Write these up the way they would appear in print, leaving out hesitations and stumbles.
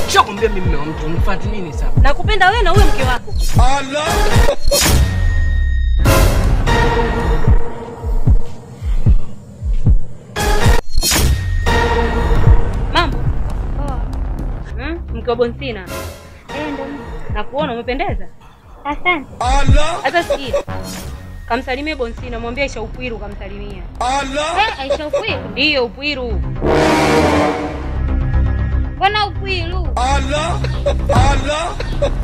Nishakwambia mimi mume wa mtu, unifuate nini sasa? Nakupenda wewe na huyo mke wako. Allah. Mambo? Mke wa Boncena. Ndo. Nakuona umependeza. Asante. Allah. Sasa sikia. Kamsalimie Boncena, mwambie Aisha Upwiru kamsalimia. Allah. Aisha Upwiru? Ndio Upwiru. Mbona Upwiru? Allah. Allah.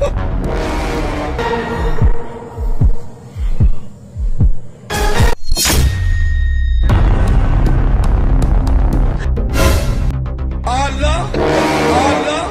Allah. Allah.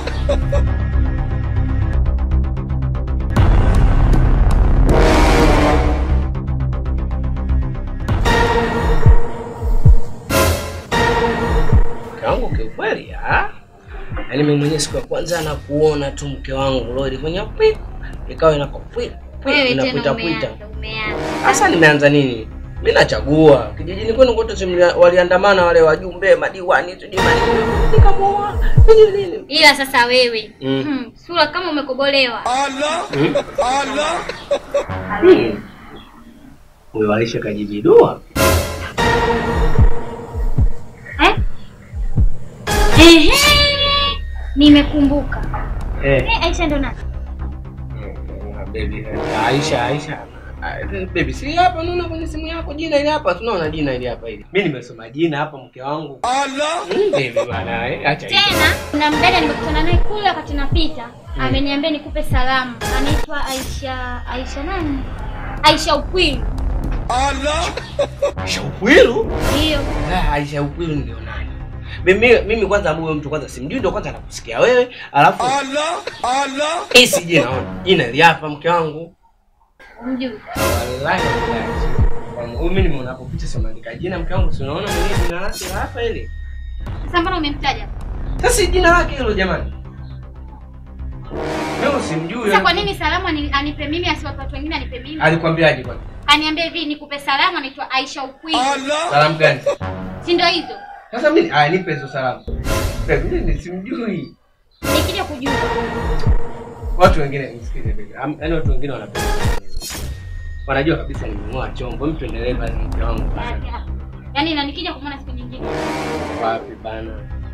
Kangu kiukweli yaani mimi mwenyewe siku ya kwanza na kuona tu mke wangu leo ilifanya pip ikawa inakopita inakuita kuita. Sasa nimeanza nini? Mimi nachagua. Kijijini kwenu kote waliandamana wale wajumbe madiwani tujimani. Nikamuoa. Nini? Ila sasa wewe sura kama umekobolewa. Allah. Allah. Wewe Aisha kajibidua. Nimekumbuka. Aisha ndo nani? Baby Aisha. Baby si hapa unaona kwenye simu yako jina ile hapa tunaona jina ile hapa ile. Mimi nimesoma jina hapa mke wangu. Allah. Baby bwana acha hiyo. Tena kuna mdada nimekutana naye kule wakati napita. Ameniambia nikupe salamu. Anaitwa Aisha nani? Aisha Upwiru. Allah. Aisha Upwiru? Ndio. Aisha Upwiru ndio nani? Mimi kwanza huyo mtu kwanza simjui ndio kwanza nakusikia wewe alafu Allah. Allah. isi jina ile hapa mke wangu. Unjui. Wallahi. Mimi nimeona hapo picha somaandika jina mke wangu si unaona mimi jina lake hapa ile. Sasa mbona umemtaja? Sasa jina lake hilo jamani. Mimi simjui. Sasa kwa nini salamu anipe mimi asiwape watu wengine anipe mimi? Alikwambiaje kwani? Kaniambia hivi nikupe salamu anaitwa Aisha Upwiru. Allah. Salamu gani? Si ndio hizo? Sasa mimi nipe hizo salamu. Mimi simjui. Nikija kujua. Watu wengine msikize baby. Yaani watu wengine wanapenda. Wanajua kabisa nimengoa chombo. Mtu endelee basi mke wangu bana. Yaani na nikija kumwona siku nyingine. Wapi bana?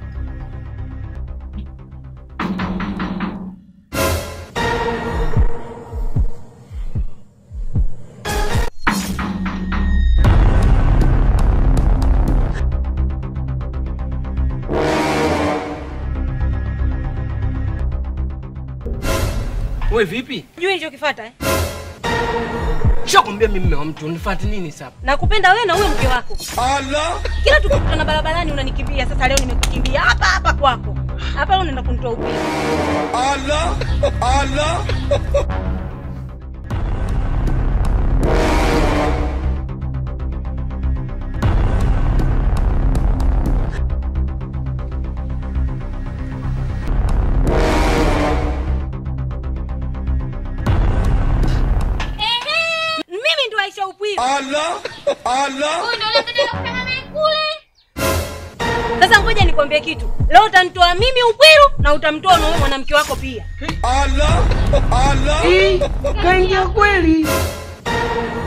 Wewe vipi? Jui nilichokifuata Nishakwambia mimi mume wa mtu, unifuate nini sasa? Nakupenda wewe na huyo mke wako. Allah. Kila tukikutana barabarani unanikimbia. Sasa leo nimekukimbia hapa kwako. Hapa leo unaenda kunitoa upili. Allah. Allah. Aisha Upwiru. Allah. Allah. Huyu ndio yule mdada kufanya naye kule. Sasa ngoja nikwambie kitu. Leo utanitoa mimi Upwiru na utamtoa na mwanamke wako pia. Allah. Allah. Kaingia kweli.